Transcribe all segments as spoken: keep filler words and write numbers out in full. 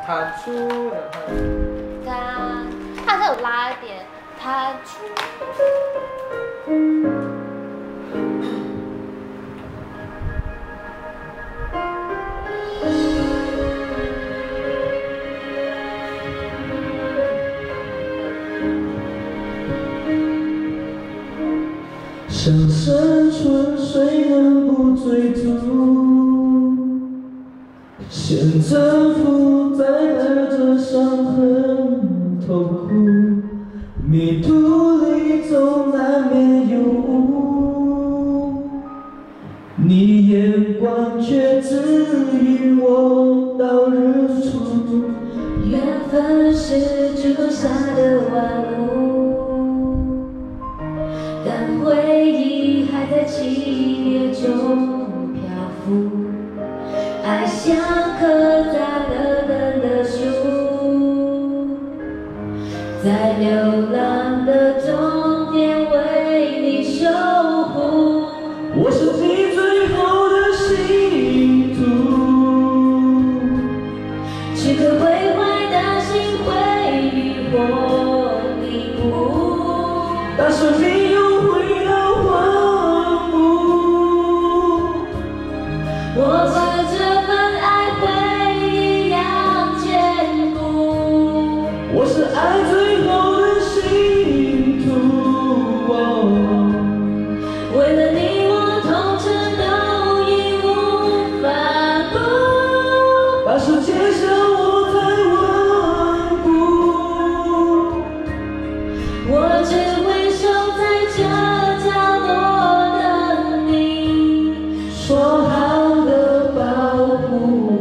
弹出， 它它这有拉一点，弹出。 像山春水能不追逐，现征服在带着伤痕痛苦，迷途里总难免有误，你眼光却指引我到日出。 缘分是纸空下的万物，但回忆还在七月中漂浮，爱像棵在了根的树，在流浪的终点为你守护。 我是你最后的信徒， 此刻毁坏的心会与我弥补， 但生命又回到荒芜。 我把这份爱会一样坚固。 我是爱最后的信徒，哦， 为了你我同城都义无反顾， 把世界向我太顽固， 我只会守在这角落等你说好的保护。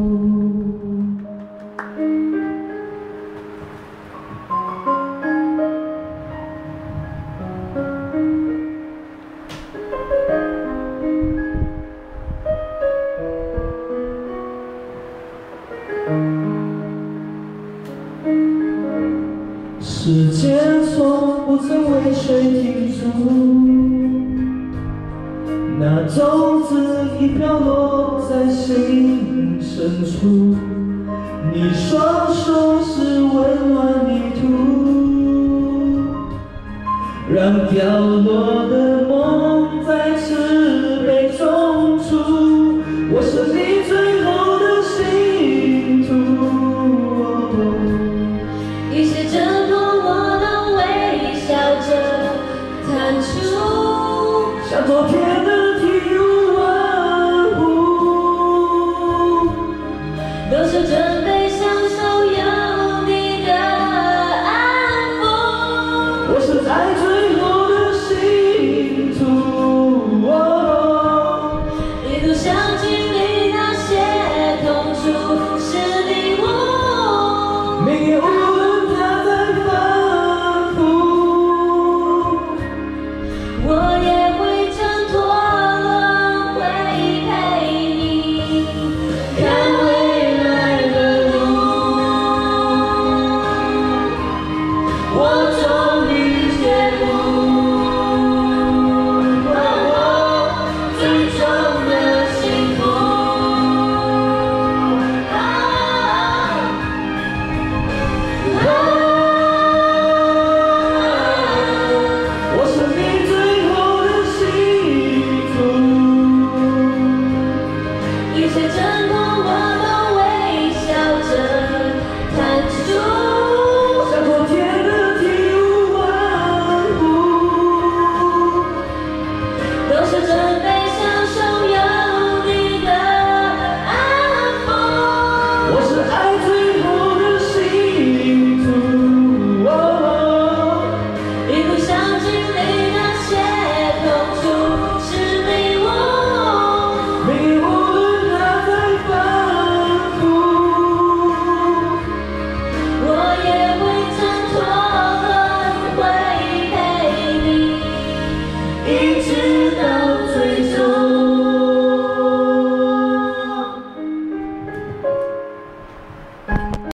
时间从不曾为谁停驻，那种子已飘落在心深处，你双手是温暖泥土，让掉落的梦再次被种出。我是你最后的信徒， 一切挣脱我都微笑着弹出， 像昨天的体无完肤， 都是这